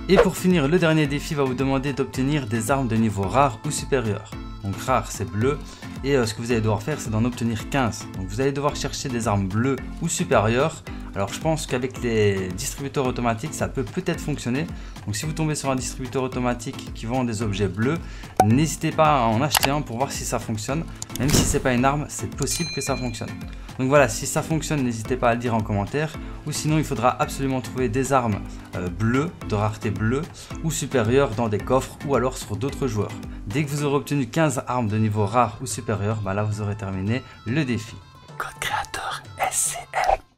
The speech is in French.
Et pour finir, le dernier défi va vous demander d'obtenir des armes de niveau rare ou supérieur. Donc rare c'est bleu et ce que vous allez devoir faire c'est d'en obtenir 15. Donc vous allez devoir chercher des armes bleues ou supérieures. Alors je pense qu'avec les distributeurs automatiques ça peut peut-être fonctionner. Donc si vous tombez sur un distributeur automatique qui vend des objets bleus, n'hésitez pas à en acheter un pour voir si ça fonctionne. Même si c'est pas une arme, c'est possible que ça fonctionne. Donc voilà, si ça fonctionne, n'hésitez pas à le dire en commentaire. Ou sinon il faudra absolument trouver des armes bleues, de rareté bleue ou supérieure dans des coffres ou alors sur d'autres joueurs. Dès que vous aurez obtenu 15 armes de niveau rare ou supérieur, là vous aurez terminé le défi. Code créateur SCL.